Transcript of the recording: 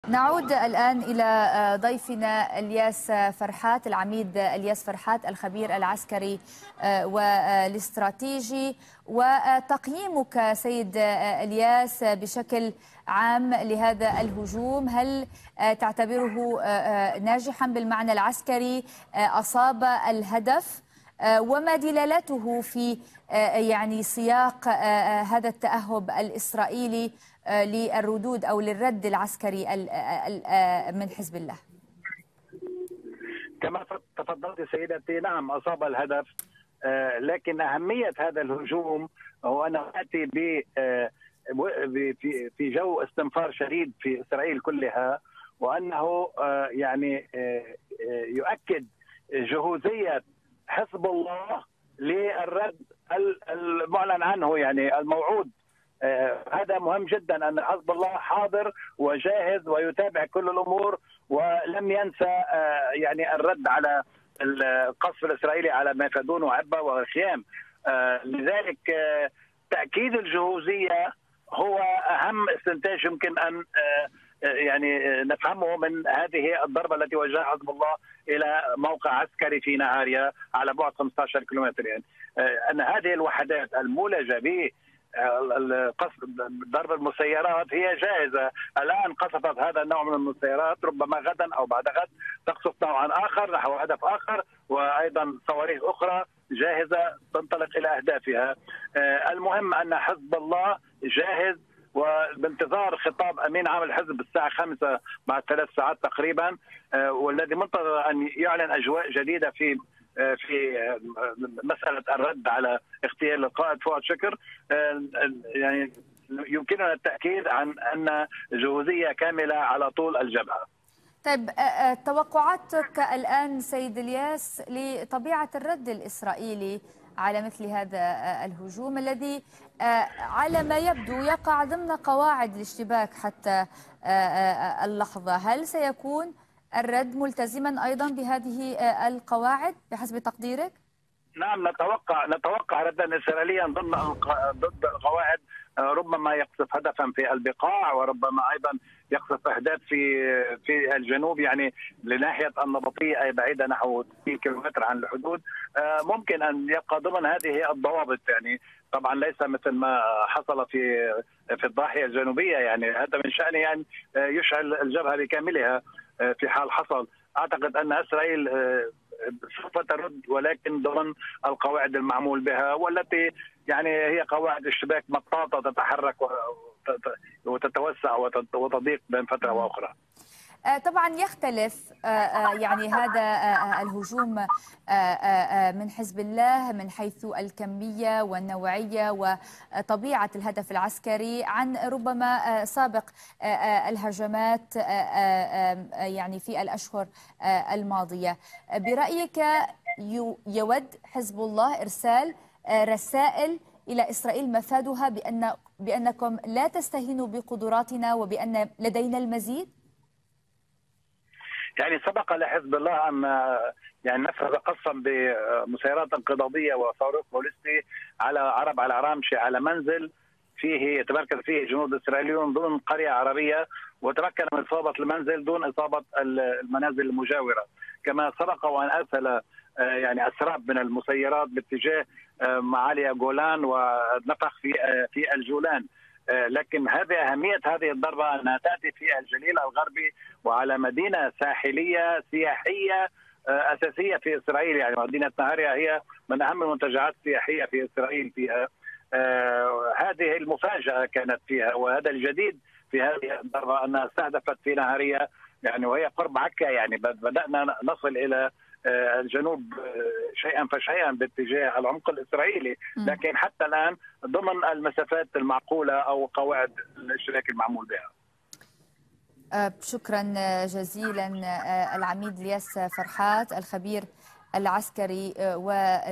نعود الآن إلى ضيفنا الياس فرحات، العميد الياس فرحات الخبير العسكري والاستراتيجي. وتقييمك سيد الياس بشكل عام لهذا الهجوم، هل تعتبره ناجحا بالمعنى العسكري؟ أصاب الهدف؟ وما دلالته في يعني سياق هذا التأهب الإسرائيلي للردود أو للرد العسكري من حزب الله؟ كما تفضلت سيدتي، نعم أصاب الهدف، لكن أهمية هذا الهجوم هو أنه يأتي في جو استنفار شديد في إسرائيل كلها، وأنه يعني يؤكد جهوزية حزب الله للرد المعلن عنه، يعني الموعود. هذا مهم جدا، أن حزب الله حاضر وجاهز ويتابع كل الأمور، ولم ينسى يعني الرد على القصف الإسرائيلي على ميفادون وعبة وخيام. لذلك تأكيد الجهوزية هو أهم استنتاج يمكن أن يعني نفهمه من هذه الضربة التي وجهها حزب الله إلى موقع عسكري في نهاريا على بعد 15 كيلومتر. يعني أن هذه الوحدات المولجة ب ضرب المسيرات هي جاهزة الآن. قصفت هذا النوع من المسيرات، ربما غدا أو بعد غد تقصف نوعا آخر نحو هدف آخر، وأيضا صواريخ أخرى جاهزة تنطلق إلى أهدافها. المهم أن حزب الله جاهز، وبانتظار خطاب أمين عام الحزب الساعة 5 بعد 3 ساعات تقريبا، والذي منتظر أن يعلن أجواء جديدة في مسألة الرد على اغتيال القائد فؤاد شكر. يعني يمكننا التأكيد عن أن جهوزية كاملة على طول الجبهة. طيب، توقعاتك الآن سيد الياس لطبيعة الرد الإسرائيلي على مثل هذا الهجوم الذي على ما يبدو يقع ضمن قواعد الاشتباك حتى اللحظة؟ هل سيكون الرد ملتزما أيضا بهذه القواعد بحسب تقديرك؟ نعم، نتوقع ردا إسرائيليا ضد القواعد. ربما يقصف هدفا في البقاع، وربما ايضا يقصف اهداف في الجنوب، يعني لناحيه النبطيه اي بعيده نحو 60 كيلومتر عن الحدود. ممكن ان يبقى ضمن هذه الضوابط، يعني طبعا ليس مثل ما حصل في الضاحيه الجنوبيه، يعني هذا من شأنه ان يشعل الجبهه بكاملها في حال حصل. اعتقد ان اسرائيل سوف ترد، ولكن ضمن القواعد المعمول بها، والتي يعني هي قواعد اشتباك مطاطة تتحرك وتتوسع وتضيق بين فترة وأخرى. طبعا يختلف يعني هذا الهجوم من حزب الله من حيث الكمية والنوعية وطبيعة الهدف العسكري عن ربما سابق الهجمات يعني في الأشهر الماضية. برأيك يود حزب الله إرسال رسائل إلى إسرائيل مفادها بأنكم لا تستهينوا بقدراتنا وبأن لدينا المزيد؟ يعني سبق لحزب الله أن يعني نفذ قصفا بمسيرات انقضاضية وصاروخ بوليستي على عرب على رامشي، على منزل فيه يتمركز فيه جنود إسرائيليون ضمن قرية عربية، وتمكن من إصابة المنزل دون إصابة المنازل المجاورة. كما سبق وأن أرسل يعني أسراب من المسيرات باتجاه معالي جولان ونفخ في الجولان. لكن هذه أهمية هذه الضربة أنها تأتي في الجليل الغربي وعلى مدينة ساحلية سياحية أساسية في إسرائيل. يعني مدينة نهاريا هي من أهم المنتجعات السياحية في إسرائيل فيها. هذه المفاجأة كانت فيها، وهذا الجديد في هذه الضربة أنها استهدفت في نهاريا، يعني وهي قرب عكا. يعني بدأنا نصل إلى الجنوب شيئا فشيئا باتجاه العمق الإسرائيلي، لكن حتى الآن ضمن المسافات المعقولة أو قواعد الاشتراك المعمول بها. شكرا جزيلا العميد الياس فرحات الخبير العسكري و